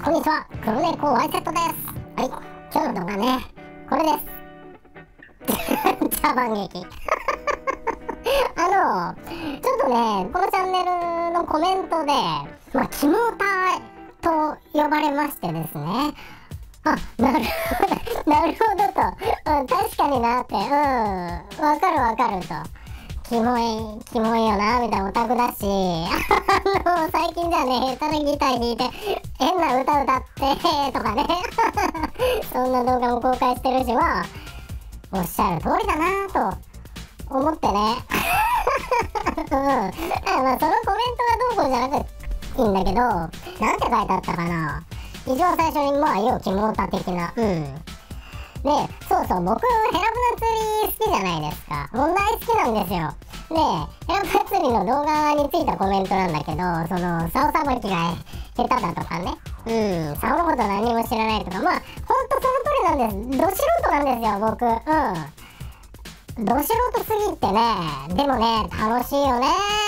こんにちは、黒猫ワイセットです。はい、今日の動画ね、これです。茶番劇。ちょっとね、このチャンネルのコメントで、キモタと呼ばれましてですね。あ、なるほど、なるほどと、確かになって、わかると。キモいよな、みたいなオタクだし、最近じゃね、下手なギター弾いて、変な歌歌って、とかね、そんな動画も公開してるし、おっしゃる通りだなと思ってね。そのコメントがどうこうじゃなくていいんだけど、なんて書いてあったかな。一番最初に、要キモオタ的な。で、そうそう、僕、ヘラブナ釣り好きじゃないですか。大好きなんですよ。で、ヘラブナ釣りの動画についたコメントなんだけど、竿さばきが下手だとかね。竿のこと何も知らないとか、ほんとその通りなんです。ど素人なんですよ、僕。ど素人すぎてね。でもね、楽しいよね。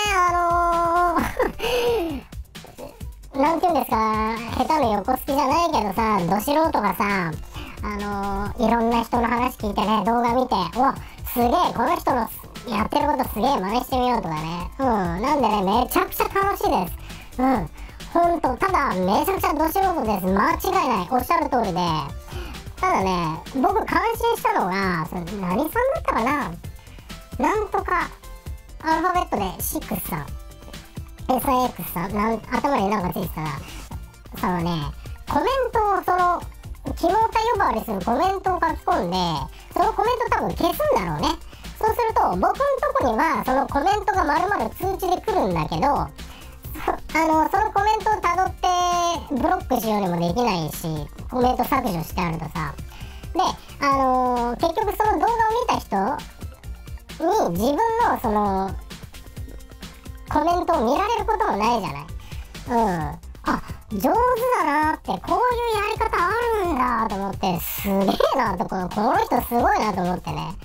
なんていうんですか、下手の横好きじゃないけどさ、ど素人がさ、いろんな人の話聞いてね、動画見て、すげえ、この人のやってることすげえ真似してみようとかね。なんでね、めちゃくちゃ楽しいです。ほんと、ただ、めちゃくちゃど素人です。間違いない。おっしゃる通りで。ただね、僕感心したのが、何さんだったかな？なんとか、アルファベットで6さん。SIX さん、頭になんかついてたら、コメントをキモタ呼ばわりするコメントを書き込んで、そのコメント多分消すんだろうね。そうすると、僕のとこには、そのコメントが丸々通知で来るんだけど、そのコメントを辿ってブロックしようにもできないし、コメント削除してあるとさ。で、結局その動画を見た人に自分のコメントを見られることもないじゃない。上手だなーって、こういうやり方あるんだと思って、すげえなと、この人すごいなと思ってね。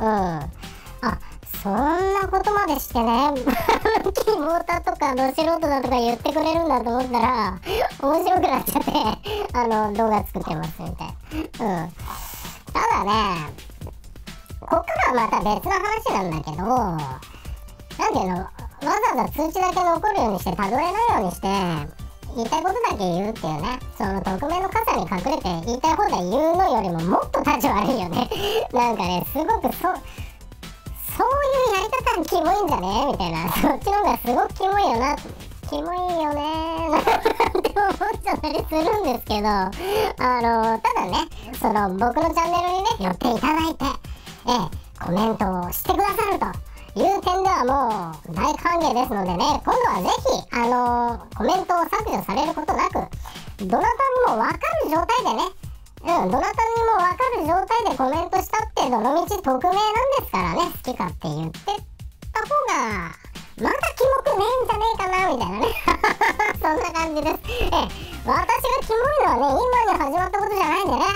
そんなことまでしてね、キモタとかど素人だとか言ってくれるんだと思ったら、面白くなっちゃって、動画作ってますみたい。ただね、こっからはまた別の話なんだけど、なんていうの、わざわざ通知だけ残るようにして、たどれないようにして、言いたいことだけ言うっていうね、その匿名の傘に隠れて言いたい放題言うのよりももっと立ち悪いよね。なんかね、すごくそういうやり方がキモいんじゃねみたいな、そっちの方がすごくキモいよな、キモいよねーなんて思っちゃったりするんですけど、ただね、僕のチャンネルにね、寄っていただいて、コメントをしてくださるという点ではもう大歓迎ですのでね、今度はぜひ、コメントを削除されることなく、どなたにもわかる状態でね、どなたにもわかる状態でコメントしたってどのみち匿名なんですからね、好き勝手言ってた方が、まだキモくねえんじゃねえかな、みたいなね。そんな感じです。私がキモいのはね、今に始まったことじゃないんでね。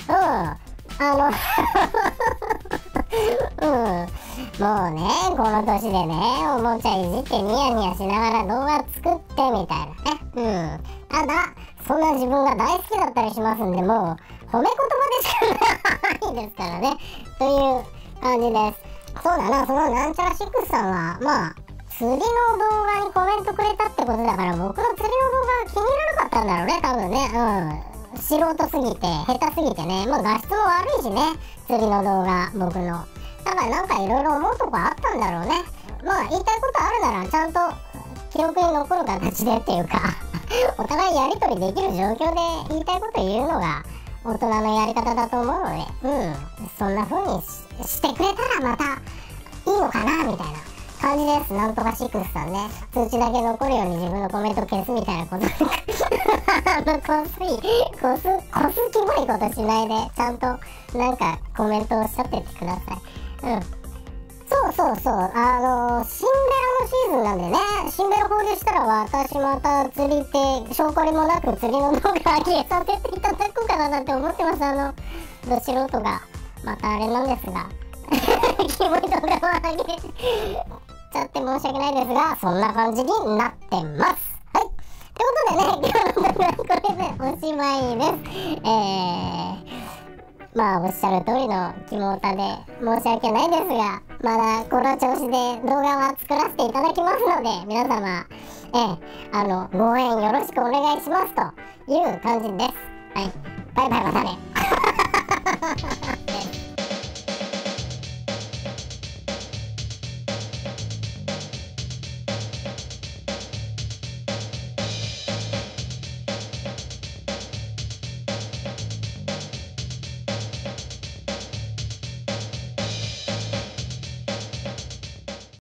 もうね、この年でね、おもちゃいじってニヤニヤしながら動画作ってみたいなね。ただ、そんな自分が大好きだったりしますんで、もう、褒め言葉でしかないですからね。という感じです。そうだな、そのなんちゃら6さんは、釣りの動画にコメントくれたってことだから、僕の釣りの動画気に入らなかったんだろうね、多分ね。素人すぎて、下手すぎてね、画質も悪いしね、釣りの動画、僕の。だからなんかいろいろ思うとこあったんだろうね。言いたいことあるなら、ちゃんと記憶に残る形でっていうか、お互いやりとりできる状況で言いたいこと言うのが大人のやり方だと思うので、そんな風にしてくれたらまたいいのかな、みたいな感じです。なんとか6さんね。通知だけ残るように自分のコメント消すみたいなことこすキモいことしないで、ちゃんとなんかコメントをおっしゃってってください。シンベラのシーズンなんでね、シンベラ放流したら私また釣りって証拠りもなく釣りの動画上げさせていただこうかななんて思ってます。ど素人がまたあれなんですがキモい動画を上げちゃって申し訳ないですが、そんな感じになってます。はい。 ことでね、今日の動画はこれでおしまいです。まあおっしゃる通りのキモオタで申し訳ないですが、まだこの調子で動画は作らせていただきますので、皆様、ご応援よろしくお願いしますという感じです。はい、バイバイ、またね。